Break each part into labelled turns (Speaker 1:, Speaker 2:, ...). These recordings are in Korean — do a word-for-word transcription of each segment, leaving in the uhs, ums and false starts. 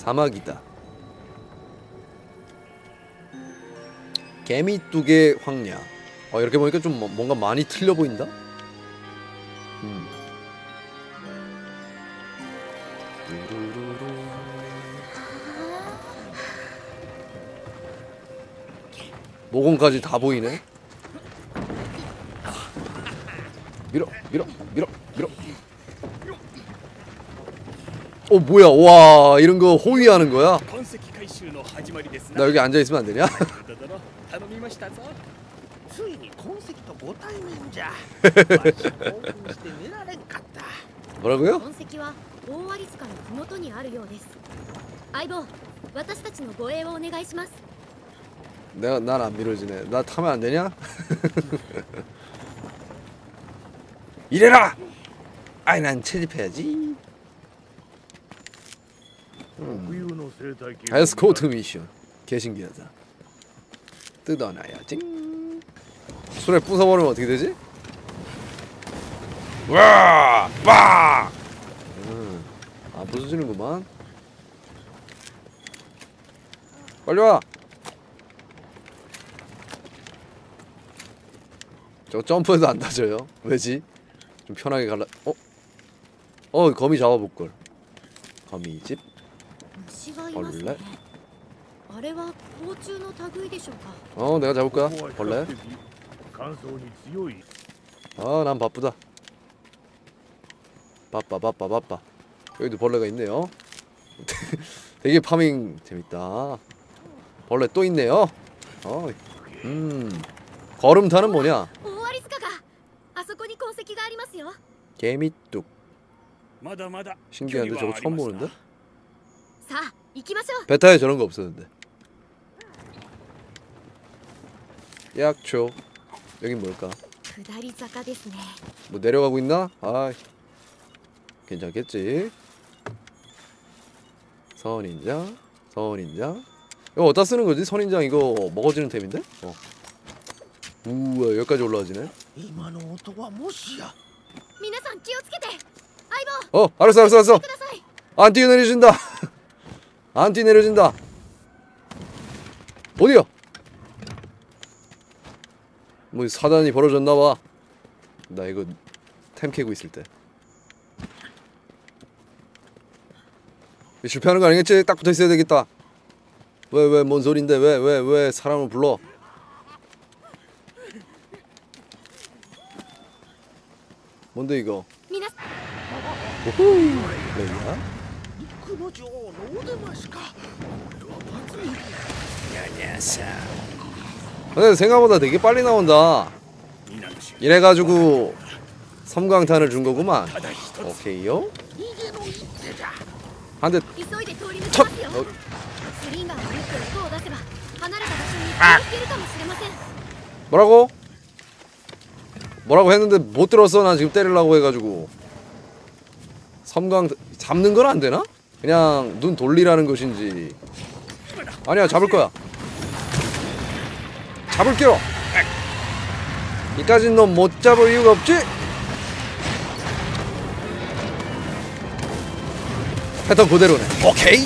Speaker 1: 사막이다. 개미뚝의 황야. 어, 이렇게 보니까 좀 뭔가 많이 틀려 보인다? 음. 모공까지 다 보이네? 밀어, 밀어, 밀어, 밀어. 어, 뭐야, 와, 이런 거 호위하는 거야? 나 여기 앉아있으면 안 되냐? 뭐라고요? 내가 난 안 밀어지네. 나 타면 안 되냐? 이래라! 아이, 난 채집해야지. 음. 에스코트 미션. 개신기하다. 뜯어놔야지. 술에 부숴버리면 어떻게 되지? 와! 와! 음. 아, 부서지는구만. 빨리 와! 저 점프해도 안 다져요. 왜지? 좀 편하게 갈라. 어? 어, 거미 잡아볼걸. 거미집. 벌레. 어, 내가 잡을까? 벌레. 아, 난 바쁘다. 바빠 바빠 바빠. 여기도 벌레가 있네요. 되게 파밍 재밌다. 벌레 또 있네요. 어, 음. 걸음타는 뭐냐? 개미뚝. 신기한데 저거 처음 보는데? 베타에 저런 거 없었는데. 약초. 여긴 뭘까? 뭐 내려가고 있나? 아, 괜찮겠지. 선인장, 선인장. 이거 어디다 쓰는 거지? 선인장 이거 먹어지는 템인데? 어. 우와, 여기까지 올라와지네. 어, 알았어, 알았어, 알았어. 안 뛰어내려진다. 안 뛰어내려진다. 어디야? 뭐 사단이 벌어졌나봐. 나 이거 템 캐고 있을 때. 실패하는 거 아니겠지? 딱 붙어 있어야 되겠다. 왜, 왜, 뭔 소린데? 왜, 왜, 왜 사람을 불러? 뭔데 이거? 오호, 레이야? 근데 생각보다 되게 빨리 나온다. 이래가지고 섬광탄을 준 거구만. 오케이요. 한 대 첫. 어. 아. 뭐라고? 뭐라고 했는데 못 들었어. 난 지금 때리려고 해가지고. 섬광 잡는 건 안 되나? 그냥 눈 돌리라는 것인지. 아니야, 잡을 거야. 잡을게요. 이까진 넌 못 잡을 이유가 없지? 패턴 그대로네. 오케이.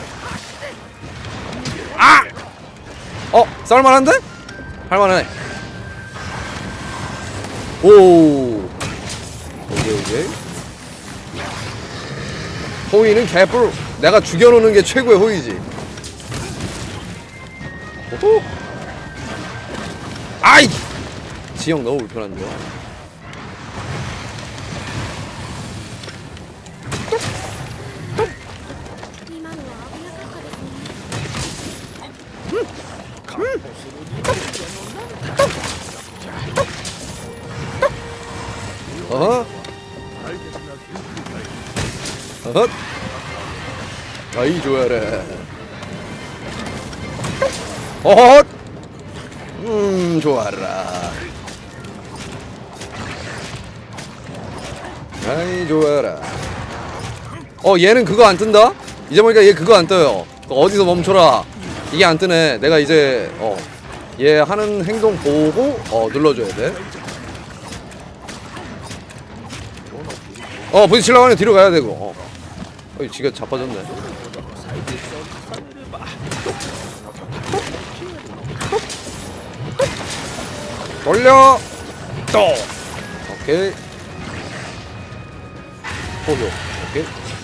Speaker 1: 아! 어, 쌀만한데? 할만하네. 오. 오케이, 오케이. 호위는 개뿔. 내가 죽여놓는 게 최고의 호위지. 오호. 아이! 지형 너무 불편한데. 어허. 어허. 아이, 좋아라. 어헛. 음, 좋아라. 아이, 좋아라. 어, 얘는 그거 안 뜬다? 이제 보니까 얘 그거 안 떠요. 어디서 멈춰라. 이게 안 뜨네. 내가 이제 어, 얘 하는 행동 보고 어, 눌러줘야 돼. 어, 부딪히려고 하면 뒤로 가야 되고. 어, 어 지가 자빠졌네. 돌려 또 오케이 포효 오케이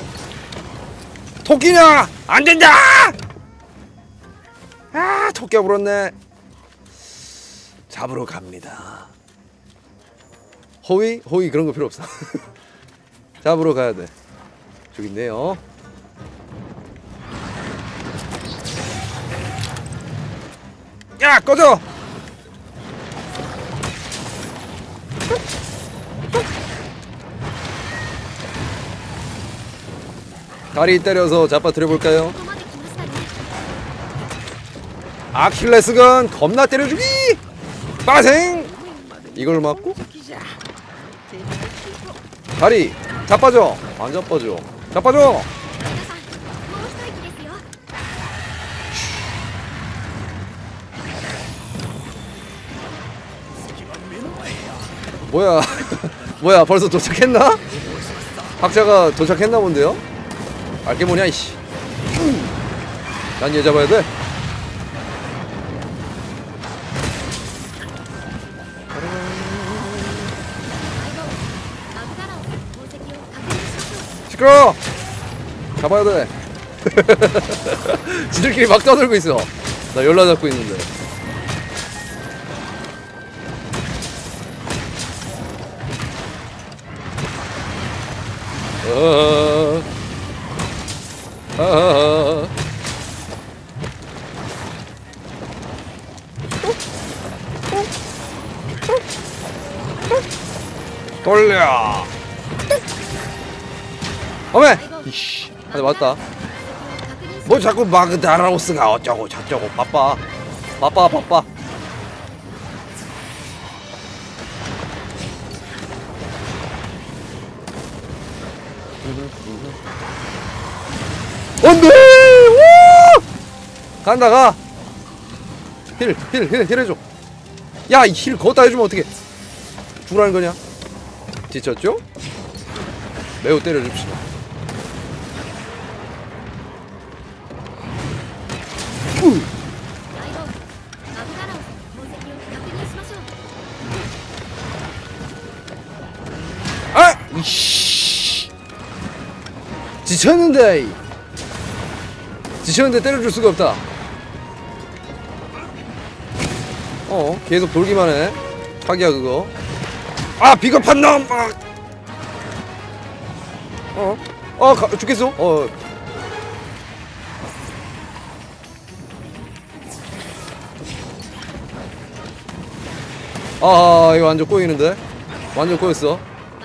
Speaker 1: 토끼냐 안된다 아 토끼가 물었네 잡으러 갑니다 호위? 호위 그런거 필요 없어 잡으러 가야돼 저기 있네요 야 꺼져 다리 때려서 잡아뜨려볼까요? 아킬레스건 겁나 때려주기! 빠생! 이걸 맞고 다리 자빠져! 안 자빠져 자빠져! 뭐야 뭐야 벌써 도착했나? 학자가 도착했나 본데요? 알게 뭐냐 이씨 난 얘 잡아야 돼 시끄러워 잡아야 돼 지들끼리 막 떠들고 있어 나 연락 잡고 있는데 어... 아... 돌려 어메 이씨 한대 맞다 뭐 자꾸 마그다라우스가 어쩌고 저쩌고 바빠 바빠 바빠 안돼! 간다 가! 힐! 힐! 힐! 힐 해줘! 야! 이 힐 거기다 해주면 어떡해 죽으라는 거냐? 지쳤죠? 매우 때려줍시다 우! 아! 이씨 지쳤는데 지쳤는데 때려줄 수가 없다 어 계속 돌기만 해 사기야 그거 아 비겁한 놈 아. 어? 어 가, 죽겠어? 어 아 이거 완전 꼬이는데 완전 꼬였어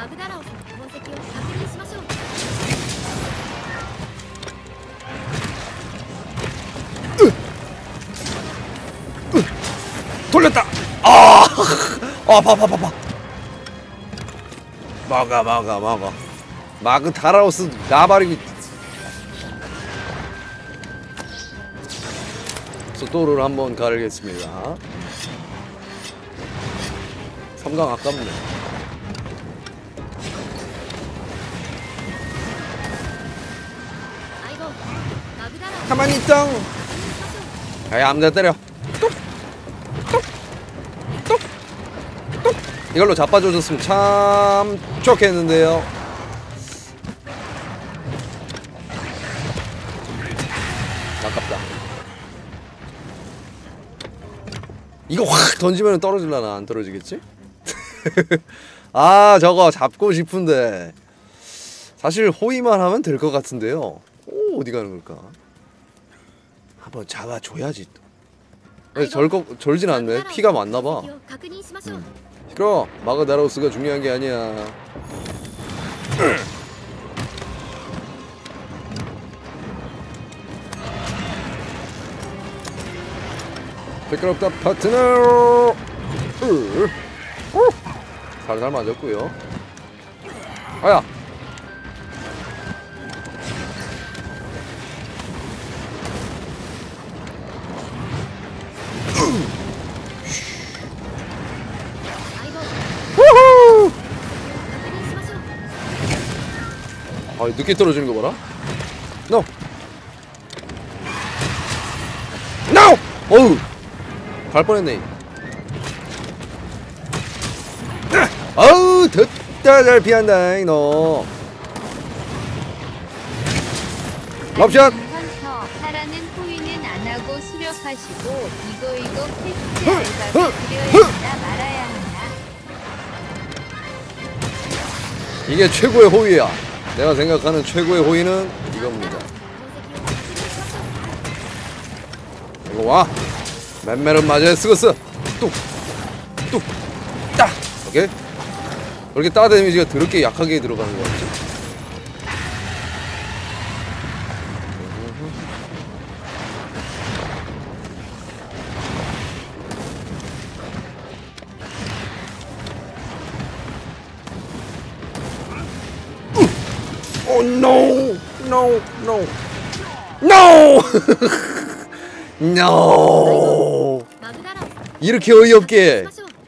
Speaker 1: 돌렸다! 아! 아, 봐, 봐, 봐, 봐. 막아, 막아, 막아. 마그 다라우스 나발이고. 속도를 한번 가르겠습니다. 삼강 아깝네. 가만히 있당. 아이, 아무데나 때려. 이걸로 자빠져줬으면 참 좋겠는데요. 아깝다. 이거 확 던지면 떨어질라나? 안 떨어지겠지? 아 저거 잡고 싶은데 사실 호위만 하면 될 것 같은데요. 오 어디 가는 걸까? 한번 잡아줘야지. 왜 절거 절진 않네. 피가 많나봐. 음. 시끄러. 마그다라우스가 중요한 게 아니야. 시끄럽다 파트너. 살살 맞았고요. 아야. 아 늦게 떨어지는 거 봐라. 노. 노. 어우. 갈 뻔했네. 아우 됐다. 잘 피한다 너. 럽샷.
Speaker 2: 헌터 하라는 호의는 안 하고 수렵하시고 이거 이거 팩트 알바를 그려야 한다 말아야 한다.
Speaker 1: 이게 최고의 호의야. 내가 생각하는 최고의 호의는 이겁니다. 이거 와. 맨맨은 맞아야 쓰겠어. 뚝뚝딱. 오케이. 그렇게 따 데미지가 더럽게 약하게 들어가는 거 같지? Oh no, no, no, no, no. 이렇게 어이없게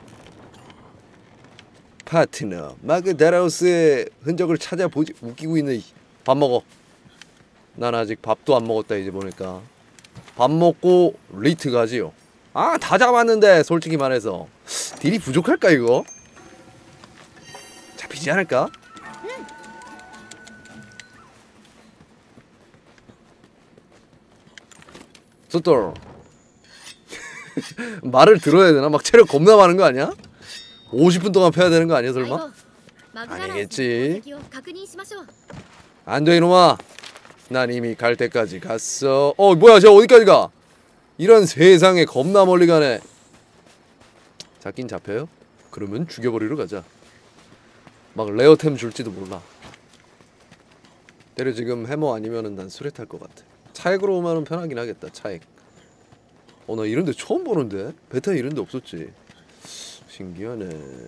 Speaker 1: 파트너 마그다라우스의 흔적을 찾아보지. 웃기고 있네. 밥 먹어. 난 아직 밥도 안 먹었다. 이제 보니까 밥 먹고 리트 가지요. 아, 다 잡았는데 솔직히 말해서 딜이 부족할까 이거? 잡히지 않을까? 소tor 말을 들어야 되나? 막 체력 겁나 많은 거 아니야? 오십 분 동안 패야 되는 거 아니야 설마? 아니겠지. 안돼 이놈아. 난 이미 갈 때까지 갔어. 어 뭐야 저 어디까지 가? 이런 세상에 겁나 멀리 가네. 잡긴 잡혀요? 그러면 죽여버리러 가자. 막 레어템 줄지도 몰라. 때려 지금 해머 아니면은 난 수레 탈 것 같아. 차액으로 오면은 편하긴 하겠다. 차액. 어 나 이런데 처음 보는데? 베타에 이런데 없었지. 신기하네.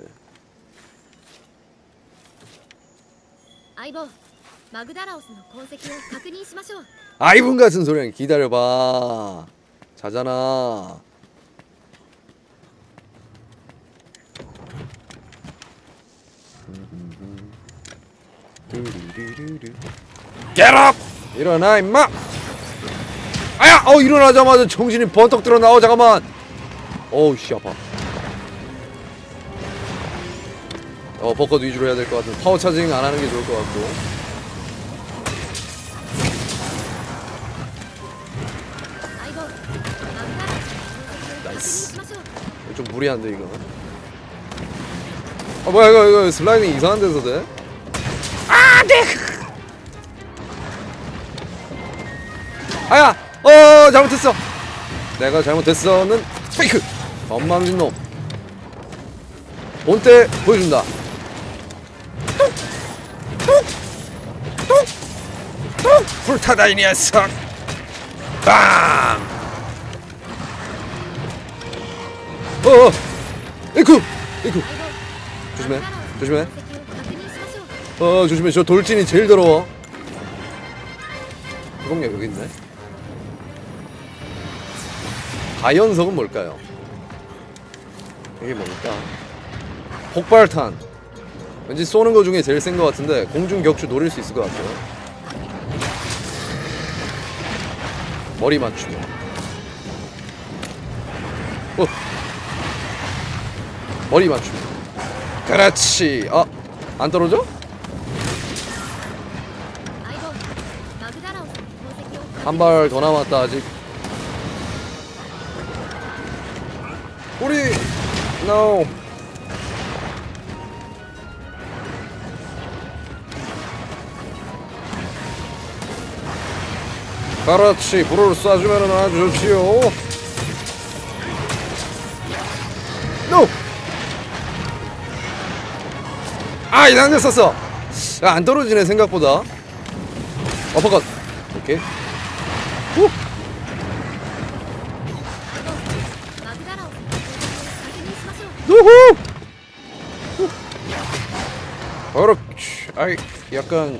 Speaker 1: 아이분 같은 소리야. 기다려봐. 자잖아. Get up! 일어나 임마! 아야! 어 일어나자마자 정신이 번쩍 들어 나와. 잠깐만. 어우 씨 아파. 어 버컷 위주로 해야 될 것 같은. 파워 차징 안 하는 게 좋을 것 같고. 나이스. 좀 무리한데 이거. 아 뭐야 이거 이거 슬라이딩 이상한 데서 돼? 아 네. 아야! 어 잘못했어. 내가 잘못했어는 페이크. 건망진 놈. 본때 보여준다. 뚝뚝뚝뚝 불타다 이 녀석. 빵. 어어 에이쿠 에이쿠. 조심해 조심해. 어 조심해. 저 돌진이 제일 더러워. 해공력 여기 있네. 가연석은 뭘까요? 이게 뭘까? 폭발탄. 왠지 쏘는 거 중에 제일 센 거 같은데 공중 격추 노릴 수 있을 것 같아요. 머리 맞추고. 어. 머리 맞추고. 그렇지. 아, 안 떨어져? 한 발 더 남았다 아직. 우리 no. 그렇지. 불을 쏴주면 아주 좋지요. no. 아 이상한 데 썼어. 야, 안 떨어지네 생각보다. 어퍼컷. 오케이. 후. 우후. 그렇지. 아이 약간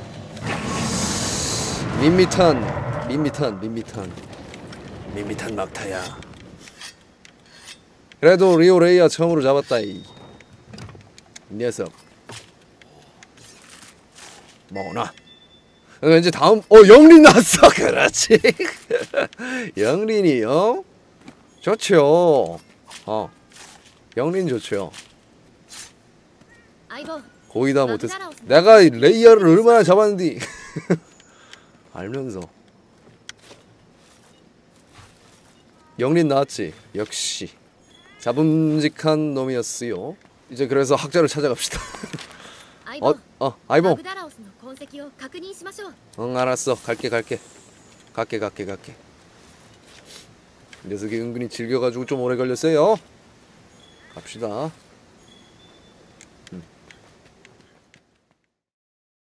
Speaker 1: 밋밋한 밋밋한 밋밋한 밋밋한 막타야. 그래도 리오 레이야 처음으로 잡았다 이 녀석. 뭐나? 왠지 다음 어 영린 나왔어. 그렇지. 영린이요. 좋죠. 어 영린 좋죠. 거의 다 못했어. 내가 레이어를 얼마나 잡았는지 알면서. 영린 나왔지. 역시 자분직한 놈이었어요. 이제 그래서 학자를 찾아갑시다. 어, 어, 아이봉. 응, 알았어. 갈게, 갈게. 갈게, 갈게, 갈게. 녀석이 은근히 즐겨가지고 좀 오래 걸렸어요. 갑시다.